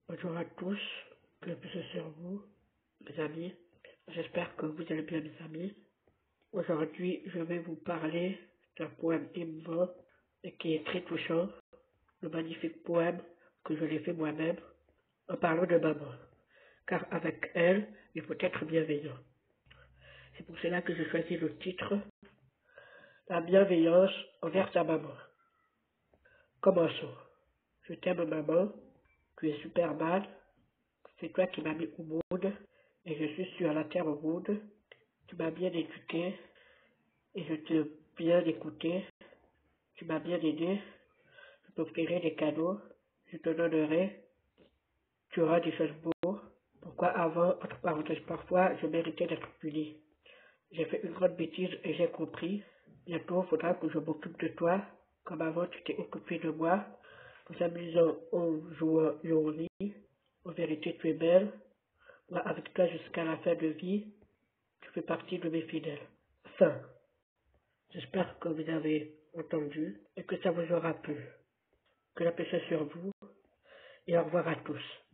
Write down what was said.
Bonjour à tous, que la paix soit sur vous, mes amis. J'espère que vous allez bien, mes amis. Aujourd'hui, je vais vous parler d'un poème émouvant et qui est très touchant, le magnifique poème que je l'ai fait moi-même en parlant de maman. Car avec elle, il faut être bienveillant. C'est pour cela que j'ai choisi le titre La bienveillance envers sa maman. Commençons. Je t'aime maman, tu es Superman, c'est toi qui m'as mis au monde et je suis sur la terre au monde. Tu m'as bien éduqué et je t'ai bien écouté. Tu m'as bien aidé. Je t'offrirai des cadeaux. Je te donnerai. Tu auras des choses beaux. Pourquoi avant, entre parenthèses, parfois, je méritais d'être puni. J'ai fait une grande bêtise et j'ai compris. Bientôt, il faudra que je m'occupe de toi. Comme avant, tu t'es occupé de moi. Nous amusons en jouant et on rit. En vérité, tu es belle. Moi, avec toi jusqu'à la fin de vie, tu fais partie de mes fidèles. Fin. J'espère que vous avez entendu et que ça vous aura plu. Que la paix soit sur vous et au revoir à tous.